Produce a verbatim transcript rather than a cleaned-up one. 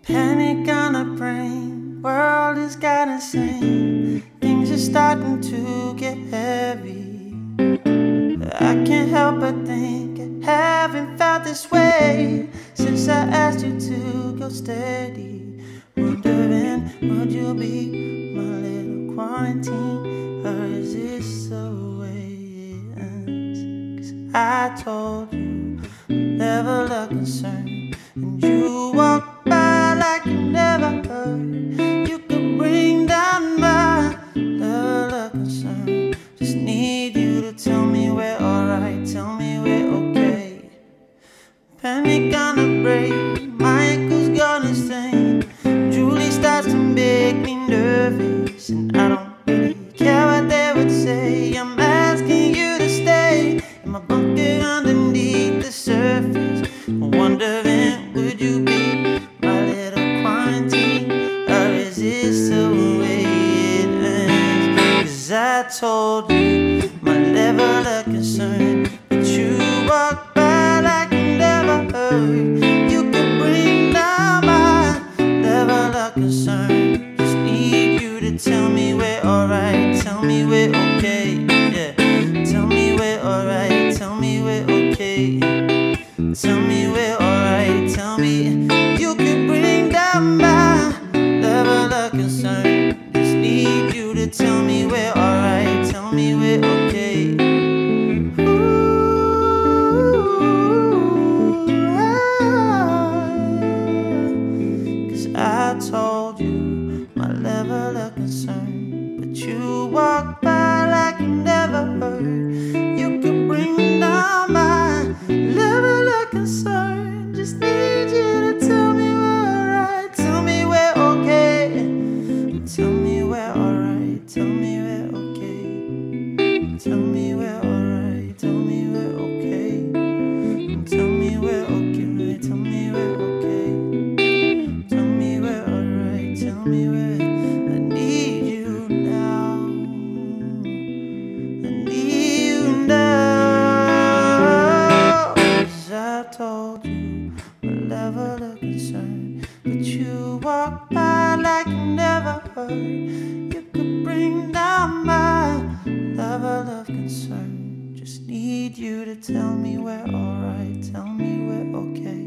Panic on the brain, world is got insane. Things are starting to get heavy. I can't help but think I haven't felt this way since I asked you to go steady. Wondering, would you be my little quarantine, or is this the way it ends? 'Cause I told you level of concern, and you walked by like you never heard. You could bring down my level of concern. Just need you to tell me we're alright, tell me we're okay. Panic on the break, my ankle's gone insane. Julie starts to make me nervous, and I don't really care what they would say. I'm asking you to stay in my bunker underneath the surface. I'm wondering, would you be my little quarantine, or is this the way it ends? 'Cause I told you my level of concern, but you walked by like you never heard. You could bring down my level of concern. Just need you to tell me we're alright, tell me we're okay. Yeah, tell me we're alright, tell me we're okay. Tell me we're alright, tell me you could bring down my level of concern. Just need you to tell me we're alright, tell me we're okay. I told you my level of concern, but you walked by like you never heard. You could bring down my level of concern. Just need you to tell me we're alright, tell me we're okay. Tell me we're alright, tell me we're okay. Tell me we're alright, tell me we're okay. Tell me we're okay, tell me we're okay. Tell me where I need you now. I need you now. 'Cause I told you my level of concern, but you walked by like you never heard. You could bring down my level of concern. Just need you to tell me we're alright, tell me we're okay.